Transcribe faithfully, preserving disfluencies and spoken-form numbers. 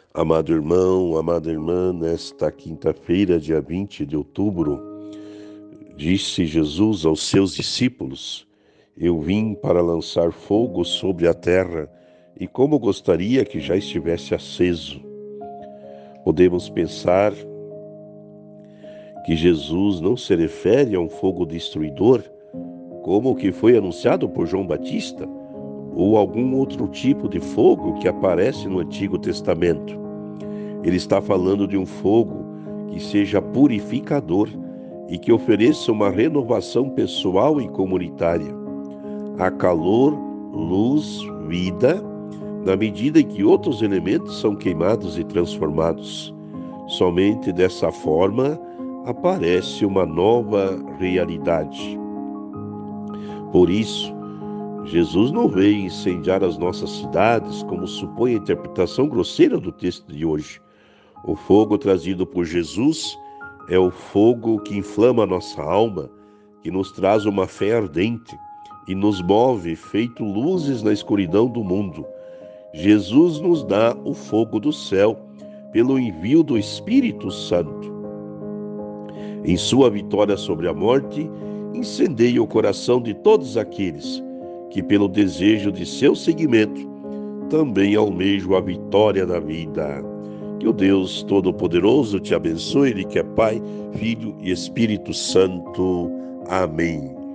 Amado irmão, amada irmã, nesta quinta-feira, dia vinte de outubro, disse Jesus aos seus discípulos: Eu vim para lançar fogo sobre a terra, e como gostaria que já estivesse aceso. Podemos pensar que Jesus não se refere a um fogo destruidor, como o que foi anunciado por João Batista, ou algum outro tipo de fogo que aparece no Antigo Testamento. Ele está falando de um fogo que seja purificador e que ofereça uma renovação pessoal e comunitária. Há calor, luz, vida, na medida em que outros elementos são queimados e transformados. Somente dessa forma aparece uma nova realidade. Por isso, Jesus não veio incendiar as nossas cidades, como supõe a interpretação grosseira do texto de hoje. O fogo trazido por Jesus é o fogo que inflama a nossa alma, que nos traz uma fé ardente e nos move feito luzes na escuridão do mundo. Jesus nos dá o fogo do céu pelo envio do Espírito Santo. Em sua vitória sobre a morte, incendeia o coração de todos aqueles que, pelo desejo de seu seguimento, também almejam a vitória da vida. Que o Deus Todo-Poderoso te abençoe, Ele que é Pai, Filho e Espírito Santo. Amém.